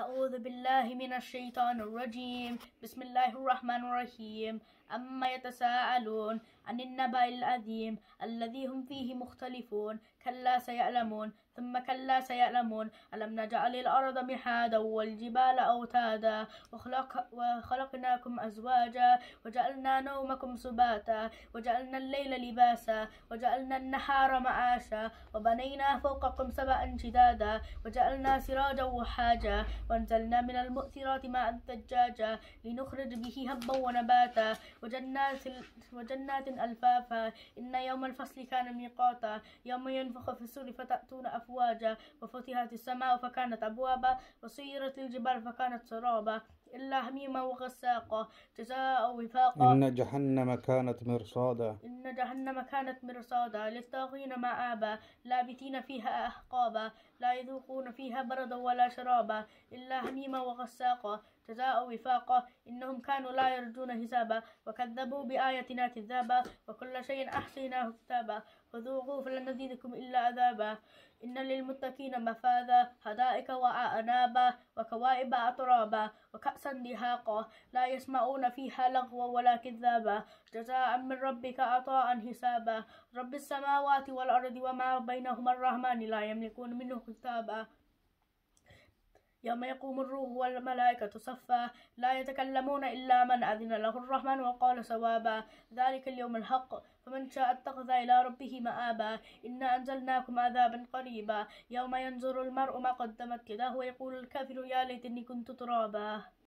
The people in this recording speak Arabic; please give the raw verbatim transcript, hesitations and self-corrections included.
أعوذ بالله من الشيطان الرجيم. بسم الله الرحمن الرحيم. أما يتساءلون عن النبأ العظيم الذي هم فيه مختلفون كلا سيعلمون ثم كلا سيعلمون ألم نجعل الأرض مهادا والجبال أوتادا وخلق وخلقناكم أزواجا وجعلنا نومكم سباتا وجعلنا الليل لباسا وجعلنا النهار معاشا وبنينا فوقكم سبعا شدادا وجعلنا سراجا وحاجا وأنزلنا من المؤثرات ماء ثجاجا لنخرج به هبا ونباتا وجنات وجنات ألفافا إن يوم الفصل كان ميقاتا يوم ينفخ في السور فتأتون أفواجا وفتحت السماء فكانت أبوابا وسيرت الجبال فكانت سرابا إلا حميما وغساقا جزاء وفاقا إن جهنم كانت مرصادا إن جهنم كانت مرصادا للطاغين مآبا لابثين فيها أحقابا لا يذوقون فيها بردا ولا شرابا إلا حميما وغساقا جزاء وفاقا إنهم كانوا لا يرجون حسابا وكذبوا بآياتنا كذابا وكل شيء أحصيناه كتابا فذوقوا فلن نزيدكم إلا عذابا إن للمتقين مفازا حدائق وأعنابا وكواعب أترابا وكأسا دهاقا لا يسمعون فيها لغوا ولا كذابا جزاء من ربك عطاء حسابا رب السماوات والأرض وما بينهما الرحمن لا يملكون منه كتابا يوم يقوم الروح والملائكة صفا لا يتكلمون إلا من أذن له الرحمن وقال صوابا ذلك اليوم الحق فمن شاء اتخذ إلى ربه مآبا إنا أنزلناكم عذابا قريبا يوم ينظر المرء ما قدمت يداه ويقول الكافر يا ليتني كنت ترابا.